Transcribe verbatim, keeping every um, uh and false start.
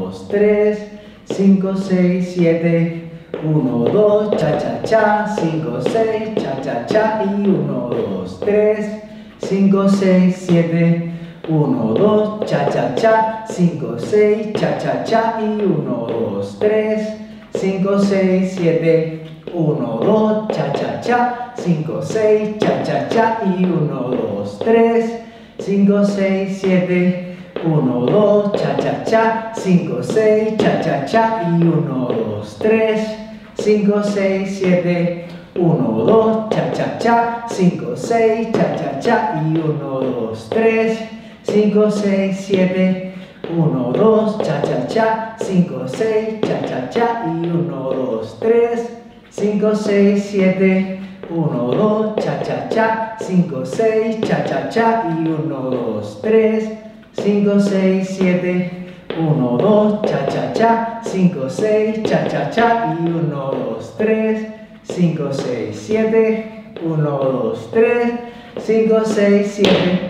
dos, tres, cinco, seis, siete, uno, dos, cha, cha, cha, cinco, seis, cha, cha, cha, y uno, dos, tres, cinco, seis, siete, uno, dos, cha, cha, cha, cinco, seis, cha, cha, cha, y uno, dos, tres, cinco, seis, siete, uno, dos, cha, cha, cha, cinco, seis, cha, cha, cha, y uno, dos, tres, cinco, seis, siete, uno, dos, cha, cha, cha, cinco, seis, cha, cha, cha, y uno, dos, tres, cinco, seis, siete, uno, dos, cha, cha, cha, cinco, seis, cha, cha, cha, y uno, dos, tres, cinco, seis, siete, uno, dos, cha, cha, cha, cinco, seis, cha, cha, cha, y uno, dos, tres, cinco, seis, siete, uno, dos, cha, cha, cha, cinco, seis, cha, cha, cha, y uno, dos, tres, cinco, seis, siete, uno, dos, cha, cha, cha, cinco, seis, cha, cha, cha, y uno, dos, tres, cinco, seis, siete, uno, dos, tres, cinco, seis, siete,